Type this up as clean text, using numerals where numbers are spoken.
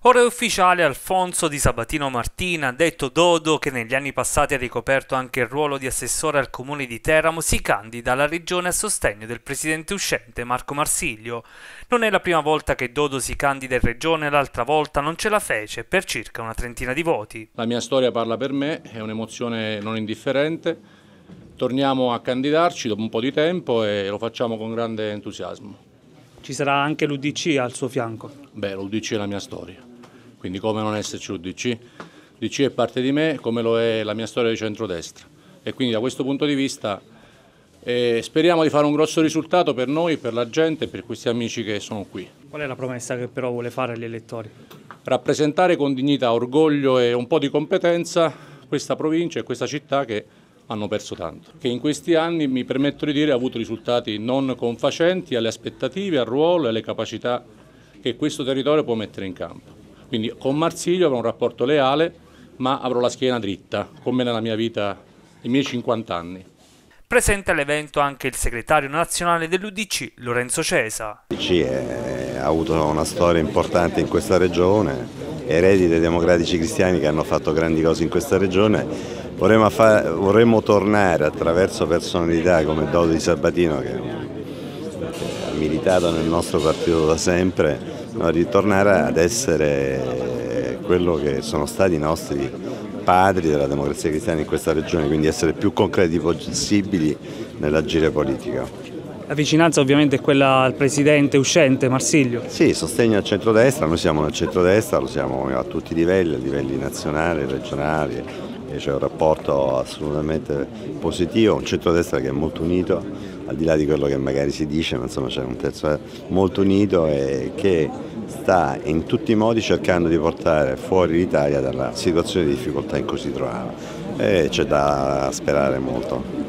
Ora è ufficiale, Alfonso Di Sabatino Martina, detto Dodo, che negli anni passati ha ricoperto anche il ruolo di assessore al comune di Teramo, si candida alla regione a sostegno del presidente uscente Marco Marsiglio. Non è la prima volta che Dodo si candida in regione, l'altra volta non ce la fece per circa una trentina di voti. La mia storia parla per me, è un'emozione non indifferente. Torniamo a candidarci dopo un po' di tempo e lo facciamo con grande entusiasmo. Ci sarà anche l'UDC al suo fianco? Beh, l'UDC è la mia storia, quindi come non esserci l'UDC? L'UDC è parte di me, come lo è la mia storia di centrodestra. E quindi da questo punto di vista speriamo di fare un grosso risultato per noi, per la gente e per questi amici che sono qui. Qual è la promessa che però vuole fare agli elettori? Rappresentare con dignità, orgoglio e un po' di competenza questa provincia e questa città che hanno perso tanto, che in questi anni, mi permetto di dire, ha avuto risultati non confacenti alle aspettative, al ruolo e alle capacità che questo territorio può mettere in campo. Quindi con Marsiglio avrò un rapporto leale, ma avrò la schiena dritta, come nella mia vita, i miei 50 anni. Presente all'evento anche il segretario nazionale dell'UDC, Lorenzo Cesa. L'UDC ha avuto una storia importante in questa regione, eredi dei democratici cristiani che hanno fatto grandi cose in questa regione. Vorremmo tornare attraverso personalità come Dodo Di Sabatino, che ha militato nel nostro partito da sempre, ritornare ad essere quello che sono stati i nostri padri della democrazia cristiana in questa regione, quindi essere più concreti possibili nell'agire politico. La vicinanza ovviamente è quella al presidente uscente Marsiglio. Sì, sostegno al centrodestra, noi siamo nel centrodestra, lo siamo a tutti i livelli, a livelli nazionali, regionali, e c'è un rapporto assolutamente positivo, un centrodestra che è molto unito, al di là di quello che magari si dice, ma insomma c'è un terzo molto unito e che sta in tutti i modi cercando di portare fuori l'Italia dalla situazione di difficoltà in cui si trovava e c'è da sperare molto.